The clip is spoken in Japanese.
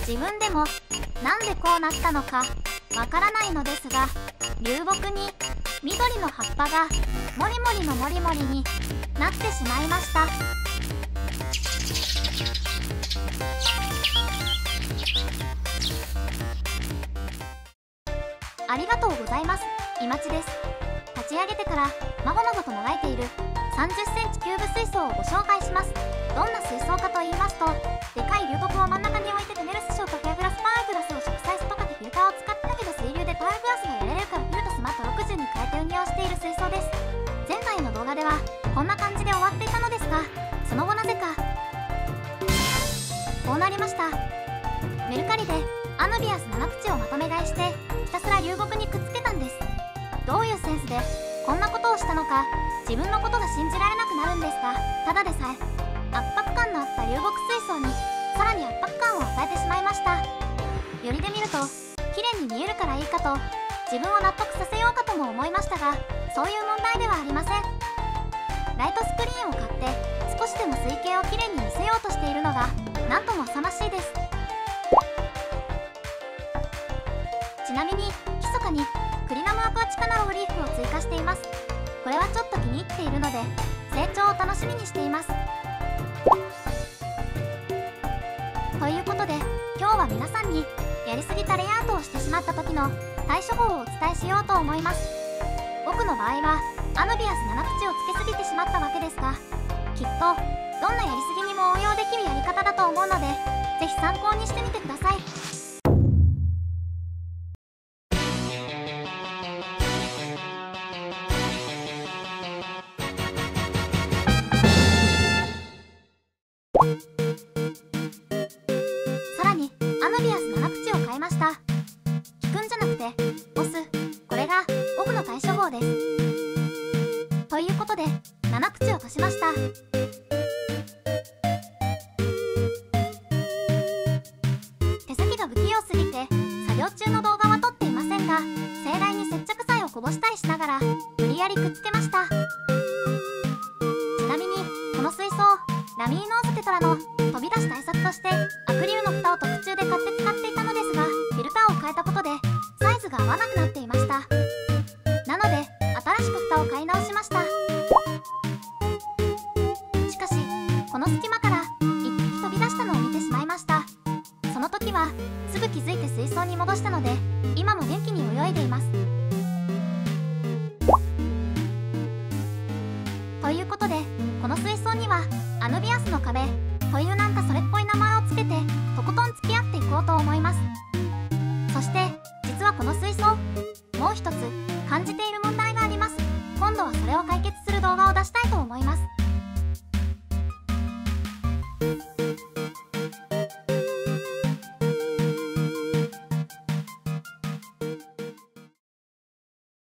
自分でもなんでこうなったのかわからないのですが、流木に緑の葉っぱがもりもりのもりもりになってしまいました。ありがとうございます。いまちです。立ち上げてからまごまごともがいている30センチキューブ水槽をご紹介します。どんな水槽かと言いますと、でかい流木を真ん中に置いてテネルスショートフェアグラスパーグラスを植栽素とかけフィルターを使ってだけど水流でパーグラスがやれるからフィルトスマート60に変えて運用している水槽です。前回の動画ではこんな感じで終わっていたのですが、その後なぜかこうなりました。メルカリでアヌビアス7口をまとめ買いしてひたすら流木にくっつけたんです。どういうセンスでこんなことをしたのか自分のことが信じられなくなるんですが、ただでさえ圧迫感のあった流木水槽にさらに圧迫感を与えてしまいました。よりで見ると綺麗に見えるからいいかと自分を納得させようかとも思いましたが、そういう問題ではありません。ライトスクリーンを買って少しでも水形をきれいに見せようとしているのがなんとも勇ましいです。ちなみに密かにクリナムアクアチカナローリーフを追加しています。これはちょっと気に入っているので成長を楽しみにしています。ということで今日は皆さんにやりすぎたレイアウトをしてしまった時の対処法をお伝えしようと思います。僕の場合はアヌビアス7口をつけすぎてしまったわけですが、きっとどんなやりすぎにも応用できるやり方だと思うのでぜひ参考にしてみてください。さらにアヌビアス7口を買いました。引くんじゃなくて押す、これが僕の対処法です。ということで7口を足しました。手先が不器用すぎて作業中の動画は撮っていませんが、盛大に接着剤をこぼしたりしながら無理やりくっつけました。ちなみにこの水槽ラミーノーズテトラの飛び出し対策としてアクリルの蓋を特注で買って使っていたのですが、フィルターを変えたことでサイズが合わなくなっていました。なので新しく蓋を買い直しました。しかしこの隙間から1匹飛び出したのを見てしまいました。その時はすぐ気づいて水槽に戻したので今も元気に泳いでいます。ということでこの水槽にはアヌビアスの壁というなんかそれっぽい名前をつけてとことん付き合っていこうと思います。そして実はこの水槽もう一つ感じている問題があります。今度はそれを解決する動画を出したいと思います。